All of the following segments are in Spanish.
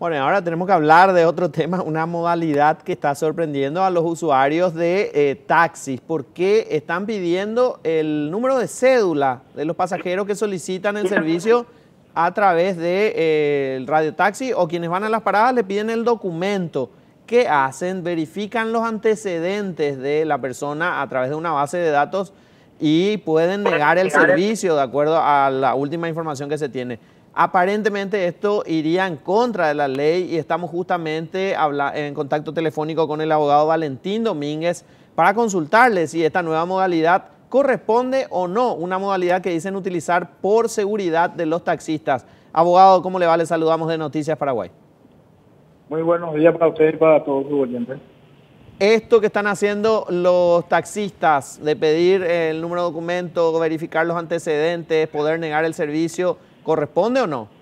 Bueno, ahora tenemos que hablar de otro tema, una modalidad que está sorprendiendo a los usuarios de taxis. ¿Por qué están pidiendo el número de cédula de los pasajeros que solicitan el servicio a través de el radiotaxi, o quienes van a las paradas le piden el documento? ¿Qué hacen? Verifican los antecedentes de la persona a través de una base de datos y pueden negar el servicio de acuerdo a la última información que se tiene. Aparentemente esto iría en contra de la ley y estamos justamente en contacto telefónico con el abogado Valentín Domínguez para consultarle si esta nueva modalidad corresponde o no, una modalidad que dicen utilizar por seguridad de los taxistas. Abogado, ¿cómo le va? Le saludamos de Noticias Paraguay. Muy buenos días para ustedes y para todos sus oyentes. Esto que están haciendo los taxistas de pedir el número de documento, verificar los antecedentes, poder negar el servicio, ¿corresponde o no?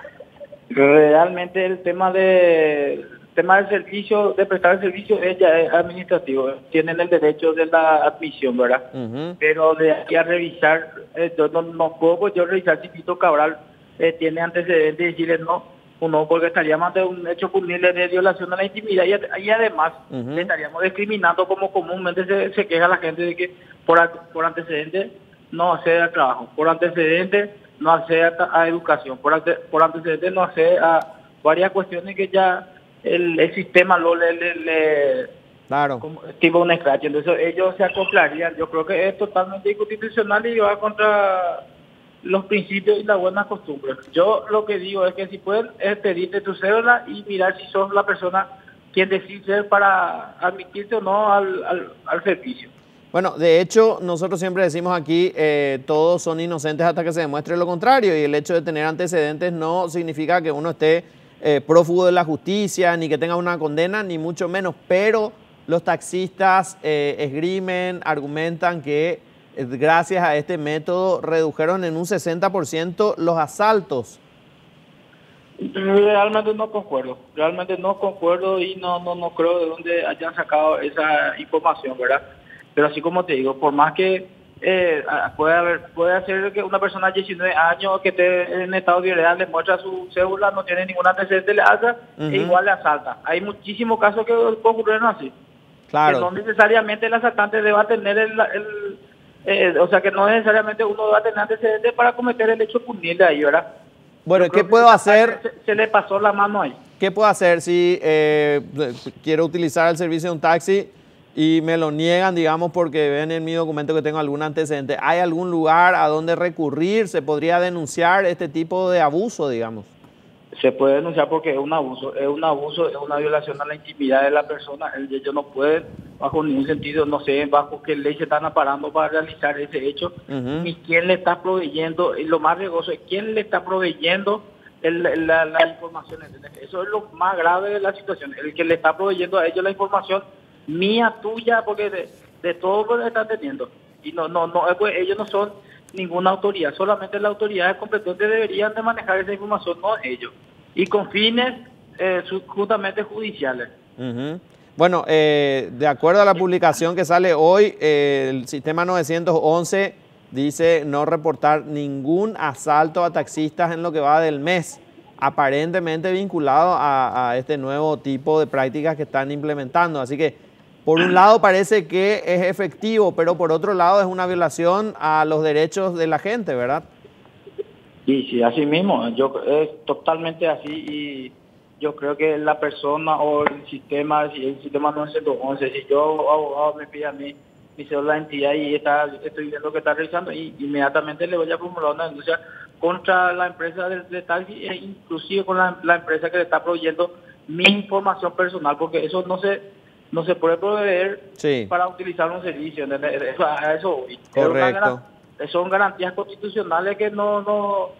Realmente el tema del servicio, de prestar el servicio, es administrativo. Tienen el derecho de la admisión, ¿verdad? Pero de aquí a revisar, no puedo yo revisar si Tito Cabral tiene antecedentes y decirle no o no, porque estaríamos ante un hecho punible de violación a la intimidad y además le estaríamos discriminando, como comúnmente se queja la gente de que por antecedentes no accede al trabajo, por antecedentes no accede a educación, por antecedentes no accede a varias cuestiones que ya el sistema claro, como tipo un scratch. Entonces ellos se acoplarían. Yo creo que es totalmente inconstitucional y va contra los principios y las buenas costumbres. Yo lo que digo es que si pueden pedirte tu cédula y mirar si sos la persona quien decide ser para admitirte o no al servicio. Bueno, de hecho, nosotros siempre decimos aquí, todos son inocentes hasta que se demuestre lo contrario, y el hecho de tener antecedentes no significa que uno esté prófugo de la justicia, ni que tenga una condena, ni mucho menos, pero los taxistas esgrimen, argumentan que gracias a este método redujeron en un 60% los asaltos. Realmente no concuerdo y no creo de dónde hayan sacado esa información, ¿verdad? Pero así como te digo, por más que puede ser que una persona de 19 años que esté en estado de ebriedad le muestra su cédula, no tiene ningún antecedente, le hace e igual le asalta. Hay muchísimos casos que ocurrieron así. Claro. Que no necesariamente el asaltante deba tener o sea, que no necesariamente uno va a tener antecedentes para cometer el hecho punible ahí, ¿verdad? Bueno, ¿qué puedo hacer? Se le pasó la mano ahí. ¿Qué puedo hacer si quiero utilizar el servicio de un taxi y me lo niegan, digamos, porque ven en mi documento que tengo algún antecedente? ¿Hay algún lugar a donde recurrir? ¿Se podría denunciar este tipo de abuso, digamos? Se puede denunciar porque es un abuso, es una violación a la intimidad de la persona. Ellos no pueden, bajo ningún sentido, no sé bajo qué ley se están amparando para realizar ese hecho, ni quién le está proveyendo, y lo más riesgoso es quién le está proveyendo la información. Eso es lo más grave de la situación, el que le está proveyendo a ellos la información mía, tuya, porque de todo lo que están teniendo. Y pues ellos no son ninguna autoridad, solamente las autoridades competentes deberían de manejar esa información, no ellos, y con fines justamente judiciales. Bueno, de acuerdo a la publicación que sale hoy, el sistema 911 dice no reportar ningún asalto a taxistas en lo que va del mes, aparentemente vinculado a este nuevo tipo de prácticas que están implementando. Así que por un lado parece que es efectivo, pero por otro lado es una violación a los derechos de la gente, ¿verdad? Sí, así mismo, es totalmente así, y yo creo que la persona o el sistema 911, si yo abogado me pide a mí mi cédula de identidad y estoy viendo que está revisando, y inmediatamente le voy a formular una denuncia contra la empresa de taxi e inclusive con la empresa que le está proveyendo mi información personal, porque eso no se puede proveer para utilizar un servicio. A eso voy. Correcto. Son garantías constitucionales que lo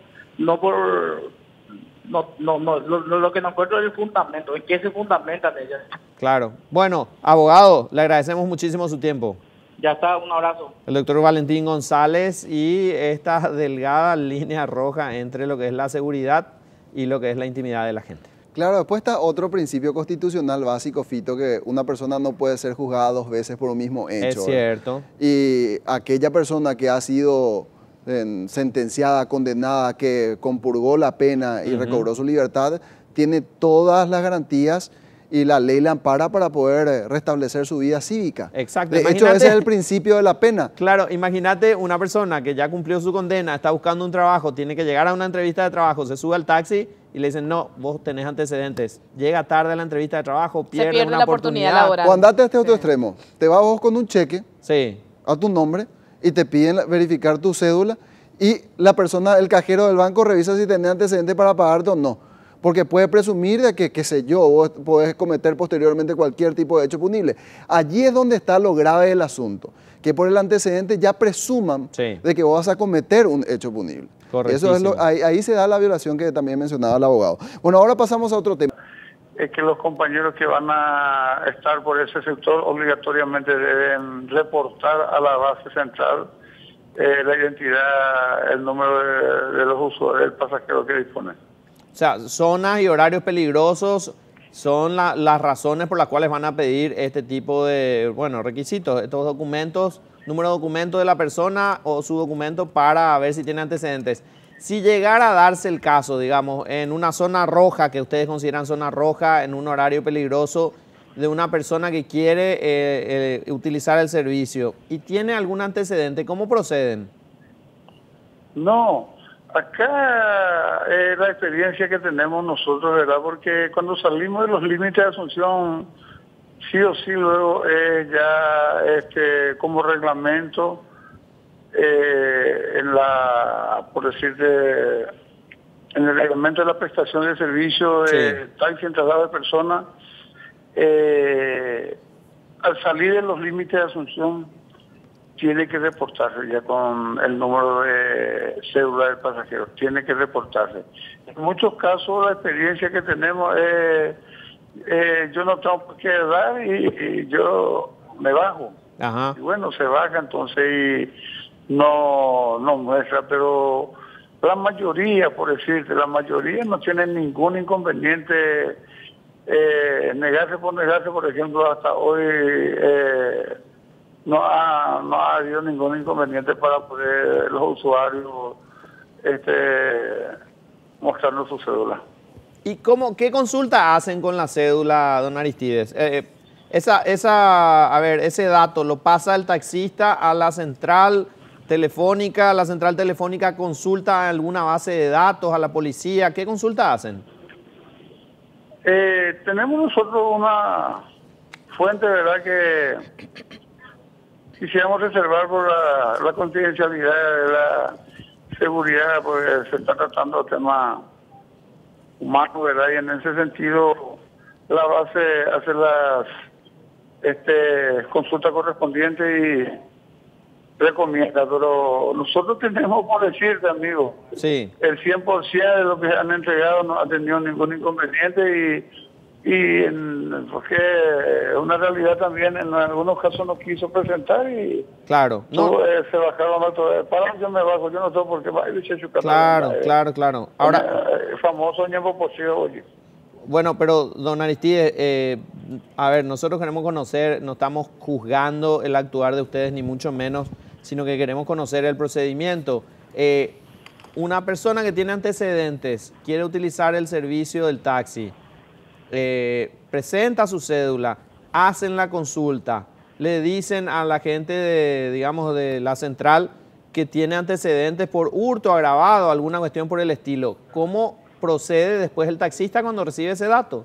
que no encuentro es el fundamento. ¿En qué se fundamentan ellas? Claro. Bueno, abogado, le agradecemos muchísimo su tiempo. Ya está, un abrazo. El doctor Valentín González, y esta delgada línea roja entre lo que es la seguridad y lo que es la intimidad de la gente. Claro, después está otro principio constitucional básico, Fito, que una persona no puede ser juzgada 2 veces por un mismo hecho. Es cierto. Y aquella persona que ha sido sentenciada, condenada, que compurgó la pena y recobró su libertad, tiene todas las garantías y la ley le ampara para poder restablecer su vida cívica. Exacto. De hecho, ese es el principio de la pena. Claro, imagínate una persona que ya cumplió su condena, está buscando un trabajo, tiene que llegar a una entrevista de trabajo, se sube al taxi y le dicen, no, vos tenés antecedentes. Llega tarde a la entrevista de trabajo, pierde una la oportunidad laboral. O andate a este otro extremo. Te vas vos con un cheque a tu nombre y te piden verificar tu cédula y la persona, el cajero del banco, revisa si tenés antecedentes para pagarte o no. Porque puede presumir de que, qué sé yo, vos podés cometer posteriormente cualquier tipo de hecho punible. Allí es donde está lo grave del asunto, que por el antecedente ya presuman de que vos vas a cometer un hecho punible. Eso es ahí se da la violación que también mencionaba el abogado. Bueno, ahora pasamos a otro tema. Es que los compañeros que van a estar por ese sector obligatoriamente deben reportar a la base central la identidad, el número de los usuarios, del pasajero que dispone. O sea, zonas y horarios peligrosos son las razones por las cuales van a pedir este tipo de, requisitos, estos documentos, número de documento de la persona o su documento para ver si tiene antecedentes. Si llegara a darse el caso, digamos, en una zona roja, que ustedes consideran zona roja, en un horario peligroso, de una persona que quiere utilizar el servicio y tiene algún antecedente, ¿cómo proceden? No. Acá la experiencia que tenemos nosotros, ¿verdad? Porque cuando salimos de los límites de Asunción, sí o sí luego ya como reglamento por decirte, en el reglamento de la prestación de servicio de taxi en traslado de personas, al salir de los límites de Asunción, tiene que reportarse ya con el número de cédula del pasajero, tiene que reportarse. En muchos casos la experiencia que tenemos es, yo no tengo por qué dar y yo me bajo. Ajá. Y bueno, se baja entonces y no muestra, pero la mayoría, por decirte, la mayoría no tiene ningún inconveniente, negarse, por ejemplo, hasta hoy... No ha habido ningún inconveniente para poder los usuarios mostrarnos su cédula. ¿Y qué consulta hacen con la cédula, don Aristides? Ese dato lo pasa el taxista a la central telefónica consulta alguna base de datos, a la policía, ¿qué consulta hacen? Tenemos nosotros una fuente, ¿verdad?, que quisiéramos reservar por la confidencialidad de la seguridad, porque se está tratando de temas humanos, ¿verdad? Y en ese sentido, la base hace las consultas correspondientes y recomienda, pero nosotros tenemos, por decirte, amigo, el 100% de lo que han entregado no ha tenido ningún inconveniente porque una realidad también en algunos casos no quiso presentar y se bajaron otros. Para yo me bajo, yo no tengo por qué Claro. Ahora, famoso ñembo posible, oye. Bueno, pero don Aristides, nosotros queremos conocer, no estamos juzgando el actuar de ustedes ni mucho menos, sino que queremos conocer el procedimiento. Una persona que tiene antecedentes quiere utilizar el servicio del taxi. Presenta su cédula, hacen la consulta, le dicen a la gente de la central que tiene antecedentes por hurto agravado, alguna cuestión por el estilo. ¿Cómo procede después el taxista cuando recibe ese dato?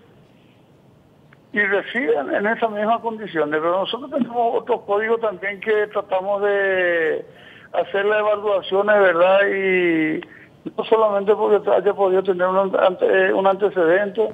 Y reciben en esas mismas condiciones, pero nosotros tenemos otros códigos también que tratamos de hacer las evaluaciones, ¿verdad? Y no solamente porque haya podido tener un antecedente,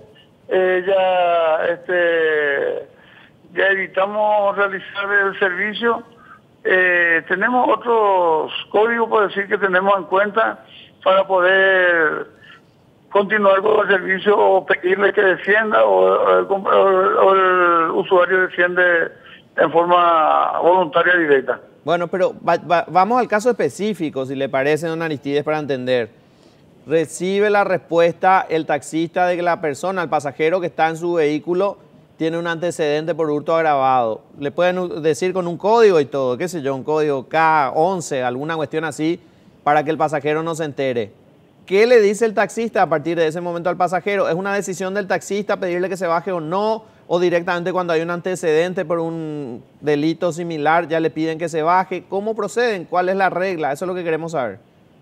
ya evitamos realizar el servicio. Tenemos otros códigos, por decir, que tenemos en cuenta para poder continuar con el servicio o pedirle que descienda o el usuario desciende en forma voluntaria directa. Bueno, pero vamos al caso específico, si le parece, don Aristides, para entender. Recibe la respuesta el taxista de que la persona, el pasajero que está en su vehículo, tiene un antecedente por hurto agravado. Le pueden decir con un código y todo, qué sé yo, un código K11, alguna cuestión así, para que el pasajero no se entere. ¿qué le dice el taxista a partir de ese momento al pasajero? ¿Es una decisión del taxista pedirle que se baje o no? ¿O directamente cuando hay un antecedente por un delito similar ya le piden que se baje? ¿Cómo proceden? ¿Cuál es la regla? Eso es lo que queremos saber.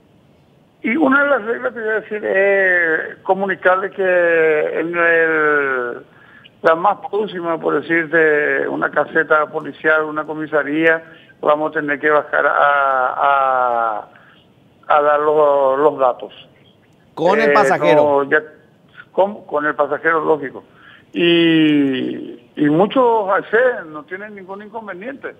Y una de las reglas que voy a decir es comunicarle que la más próxima, por decirte, una caseta policial, una comisaría, vamos a tener que bajar a dar los datos. ¿Con el pasajero? No, con el pasajero, lógico. Y muchos acceden, no tienen ningún inconveniente.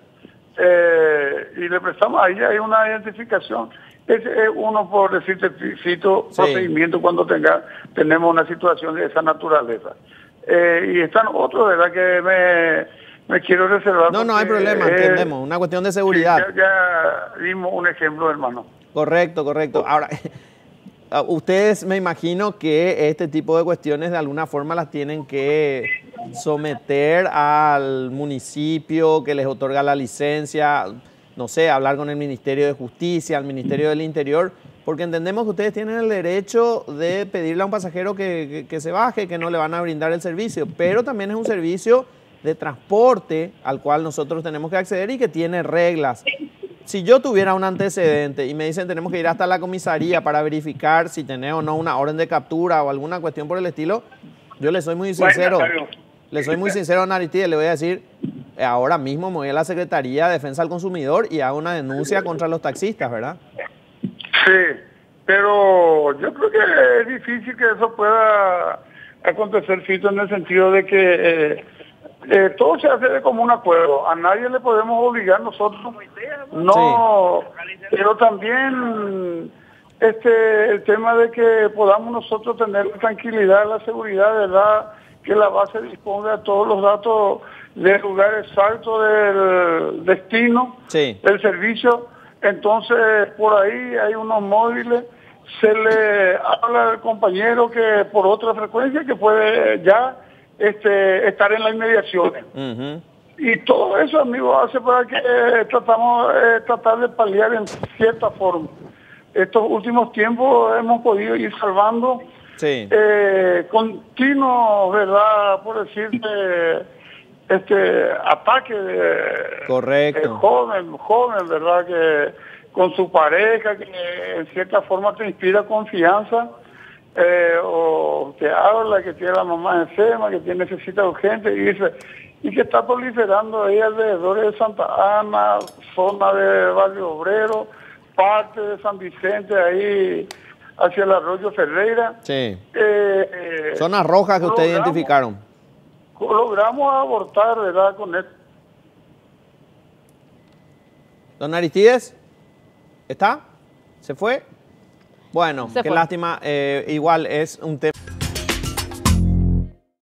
Y le prestamos, ahí hay una identificación. Es uno, por decirte, procedimiento cuando tenemos una situación de esa naturaleza. Y están otros, ¿verdad?, que me quiero reservar. No hay problema, entendemos. Una cuestión de seguridad. Ya dimos un ejemplo, hermano. Correcto. Ahora, ustedes me imagino que este tipo de cuestiones de alguna forma las tienen que someter al municipio que les otorga la licencia, no sé, hablar con el Ministerio de Justicia, al Ministerio del Interior, porque entendemos que ustedes tienen el derecho de pedirle a un pasajero que se baje, que no le van a brindar el servicio, pero también es un servicio de transporte al cual nosotros tenemos que acceder y que tiene reglas. Si yo tuviera un antecedente y me dicen tenemos que ir hasta la comisaría para verificar si tenés o no una orden de captura o alguna cuestión por el estilo, yo le soy muy sincero. Le soy muy sincero a Aristide, le voy a decir, ahora mismo me voy a la Secretaría de Defensa del Consumidor y hago una denuncia contra los taxistas, ¿verdad? Sí, pero yo creo que es difícil que eso pueda acontecer, Fito, en el sentido de que todo se hace de común acuerdo. A nadie le podemos obligar nosotros. No, sí. Pero también el tema de que podamos nosotros tener la tranquilidad, la seguridad, ¿verdad?, que la base disponga de todos los datos del lugar exacto del destino, sí, del servicio. Entonces, por ahí hay unos móviles, se le habla al compañero que por otra frecuencia que puede ya estar en las inmediaciones. Y todo eso, amigo, hace para que tratar de paliar en cierta forma. Estos últimos tiempos hemos podido ir salvando continuos, ¿verdad?, por decirte, ataque de joven, ¿verdad?, que con su pareja, que en cierta forma te inspira confianza, o que habla, que tiene la mamá enferma, que necesita urgente irse, y que está proliferando ahí alrededor de Santa Ana, zona de Barrio Obrero, parte de San Vicente, ahí hacia el Arroyo Ferreira. Sí. Zonas rojas que ustedes identificaron. Logramos abortar, ¿verdad?, con esto. Don Aristides, ¿está? ¿Se fue? Bueno, qué lástima. Igual es un tema.